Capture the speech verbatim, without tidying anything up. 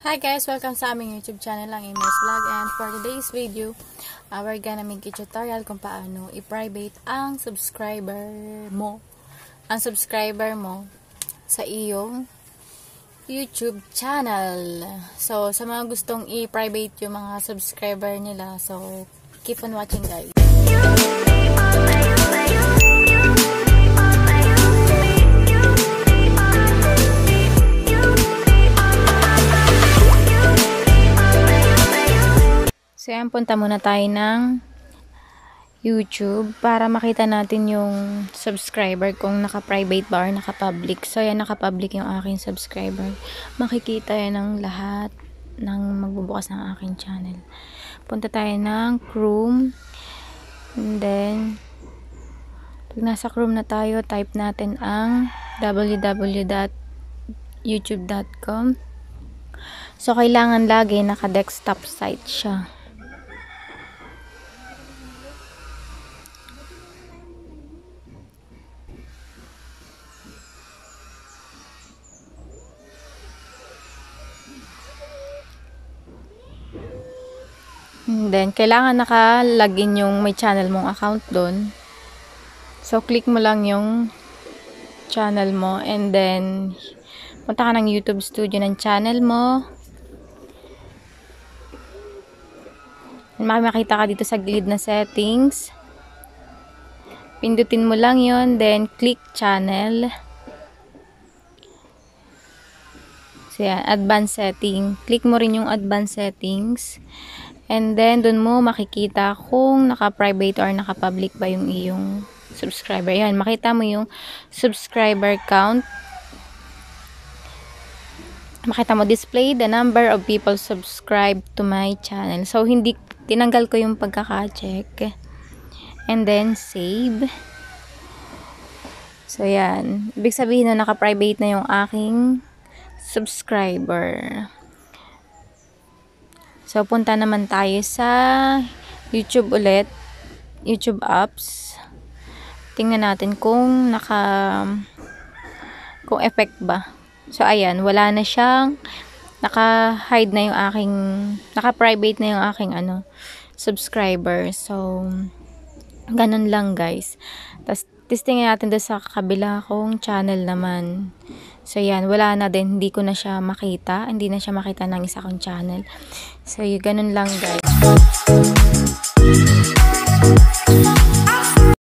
Hi guys! Welcome sa aming YouTube channel lang, Amos Vlog. And for today's video, uh, we're gonna make a tutorial kung paano i-private ang subscriber mo. Ang subscriber mo sa iyong YouTube channel. So, sa mga gustong i-private yung mga subscriber nila, so keep on watching guys. So, yan, punta muna tayo ng YouTube para makita natin yung subscriber kung naka-private ba or naka-public. So, yan, naka-public yung aking subscriber. Makikita yan ng lahat ng magbubukas ng aking channel. Punta tayo ng Chrome. And then, pag nasa Chrome na tayo, type natin ang w w w dot youtube dot com. So, kailangan lagi naka-desktop site siya. And then, kailangan naka-login yung may channel mong account doon. So, click mo lang yung channel mo. And then, punta ka ng YouTube Studio ng channel mo. And makikita ka dito sa gilid na settings. Pindutin mo lang yon, then click channel. So, yan, advanced setting. Click mo rin yung advanced settings. And then, dun mo makikita kung naka-private or naka-public ba yung iyong subscriber. Yan, makita mo yung subscriber count. Makita mo, display the number of people subscribed to my channel. So, hindi, tinanggal ko yung pagkaka-check. And then, save. So, yan. Ibig sabihin na naka-private na yung aking subscriber. So, punta naman tayo sa YouTube ulit. YouTube apps. Tingnan natin kung naka kung effect ba. So, ayan. Wala na siyang naka-hide na yung aking naka-private na yung aking ano, subscriber. So, ganun lang guys. Tapos, testingin natin doon sa kabila kong channel naman. So, yan. Wala na din. Hindi ko na siya makita. Hindi na siya makita ng isa kong channel. So, yung ganun lang, guys.